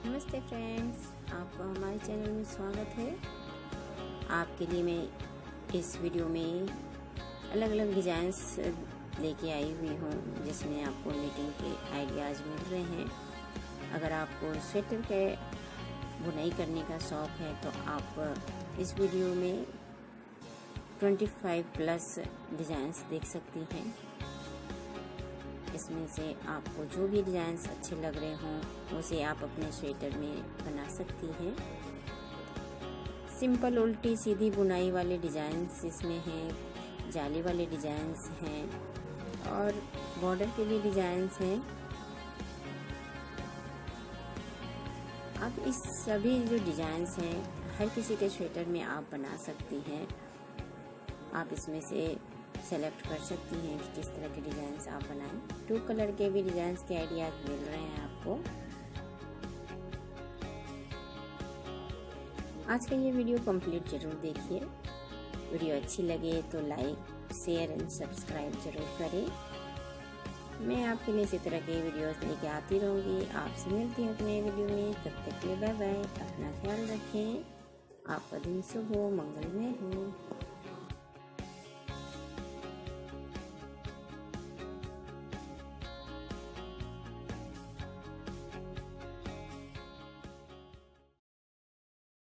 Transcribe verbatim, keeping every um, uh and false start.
नमस्ते फ्रेंड्स, आपका हमारे चैनल में स्वागत है। आपके लिए मैं इस वीडियो में अलग अलग डिज़ाइंस लेके आई हुई हूँ जिसमें आपको निटिंग के आइडियाज़ मिल रहे हैं। अगर आपको स्वेटर के बुनाई करने का शौक़ है तो आप इस वीडियो में पच्चीस प्लस डिज़ाइंस देख सकती हैं। इसमें से आपको जो भी डिज़ाइंस अच्छे लग रहे हों उसे आप अपने स्वेटर में बना सकती हैं। सिंपल उल्टी सीधी बुनाई वाले डिज़ाइंस इसमें हैं, जाली वाले डिज़ाइंस हैं और बॉर्डर के भी डिज़ाइंस हैं। अब इस सभी जो डिज़ाइंस हैं हर किसी के स्वेटर में आप बना सकती हैं। आप इसमें से सेलेक्ट कर सकती हैं कि किस तरह के डिज़ाइंस आप बनाएं। टू कलर के भी डिज़ाइंस के आइडियाज मिल रहे हैं आपको। आज का ये वीडियो कंप्लीट जरूर देखिए। वीडियो अच्छी लगे तो लाइक शेयर एंड सब्सक्राइब जरूर करें। मैं आपके लिए इसी तरह के वीडियोस लेके आती रहूँगी। आपसे मिलती हूँ नए वीडियो में। तब तक के लिए बाय बाय। अपना ख्याल रखें। आपका दिन शुभ हो, मंगलमय हो।